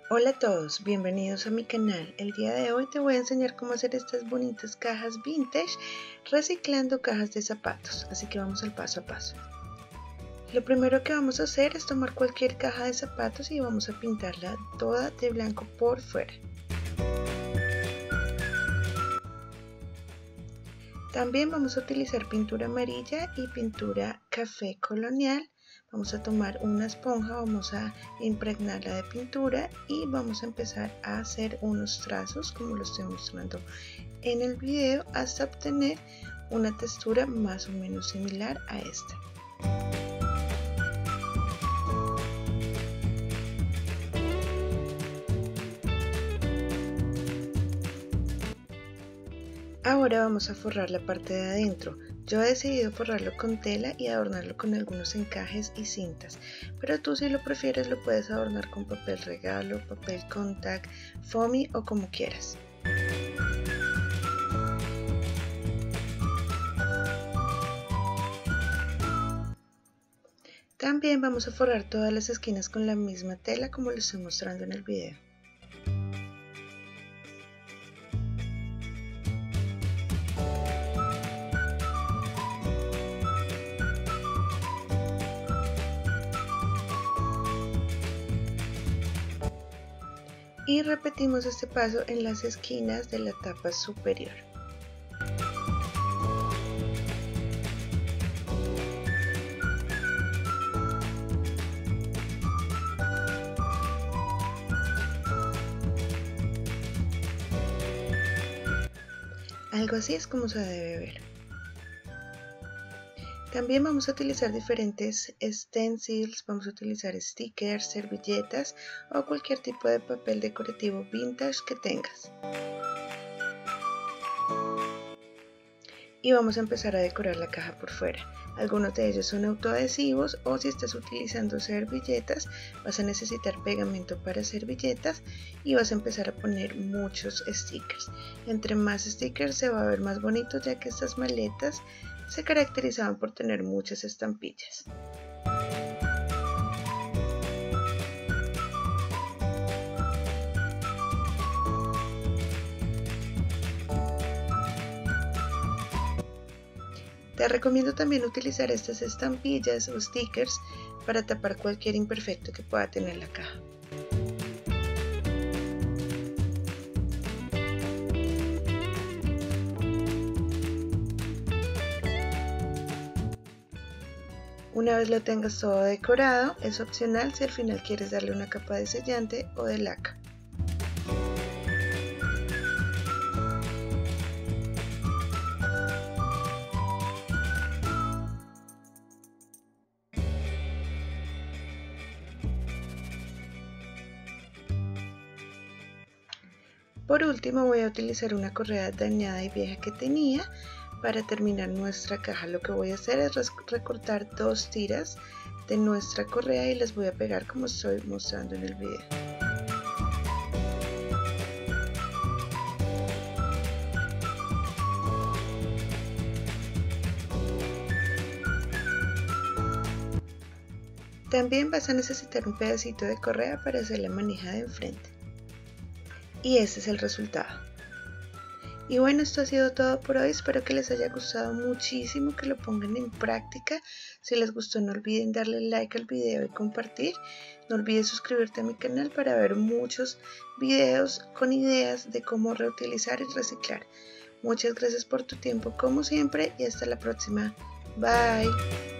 Hola a todos, bienvenidos a mi canal. El día de hoy te voy a enseñar cómo hacer estas bonitas cajas vintage reciclando cajas de zapatos, así que vamos al paso a paso. Lo primero que vamos a hacer es tomar cualquier caja de zapatos y vamos a pintarla toda de blanco por fuera. También vamos a utilizar pintura amarilla y pintura café colonial. Vamos a tomar una esponja, vamos a impregnarla de pintura y vamos a empezar a hacer unos trazos como lo estoy mostrando en el video hasta obtener una textura más o menos similar a esta. Ahora vamos a forrar la parte de adentro. Yo he decidido forrarlo con tela y adornarlo con algunos encajes y cintas, pero tú si lo prefieres lo puedes adornar con papel regalo, papel contact, foamy o como quieras. También vamos a forrar todas las esquinas con la misma tela como lo estoy mostrando en el video. Y repetimos este paso en las esquinas de la tapa superior. Algo así es como se debe ver. También vamos a utilizar diferentes stencils, vamos a utilizar stickers, servilletas o cualquier tipo de papel decorativo vintage que tengas. Y vamos a empezar a decorar la caja por fuera. Algunos de ellos son autoadhesivos o si estás utilizando servilletas vas a necesitar pegamento para servilletas y vas a empezar a poner muchos stickers. Entre más stickers se va a ver más bonito ya que estas maletas se caracterizaban por tener muchas estampillas. Te recomiendo también utilizar estas estampillas o stickers para tapar cualquier imperfecto que pueda tener la caja. Una vez lo tengas todo decorado, es opcional si al final quieres darle una capa de sellante o de laca. Por último voy a utilizar una correa dañada y vieja que tenía para terminar nuestra caja. Lo que voy a hacer es recortar dos tiras de nuestra correa y las voy a pegar como estoy mostrando en el video. También vas a necesitar un pedacito de correa para hacer la manija de enfrente. Y ese es el resultado. Y bueno, esto ha sido todo por hoy, espero que les haya gustado muchísimo, que lo pongan en práctica. Si les gustó no olviden darle like al video y compartir. No olvides suscribirte a mi canal para ver muchos videos con ideas de cómo reutilizar y reciclar. Muchas gracias por tu tiempo como siempre y hasta la próxima. Bye.